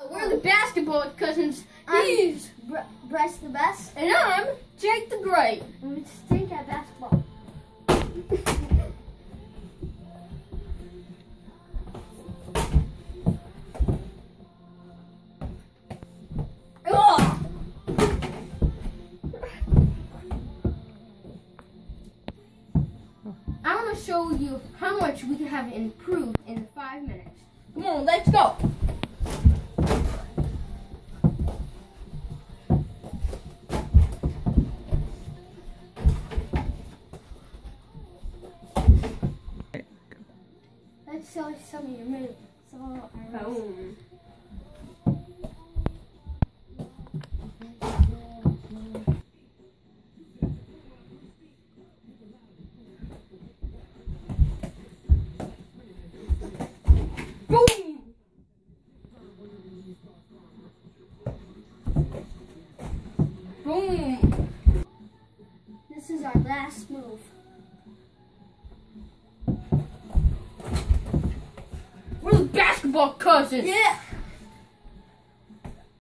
We're the basketball cousins. He's Bryce the Best. and I'm Jake the Great. And we stink at basketball. Ugh. I want to show you how much we can have improved in 5 minutes. Come on, let's go. Let's show some of your moves. Boom. Boom. Boom. This is our last move. We're the basketball cousins. Yeah.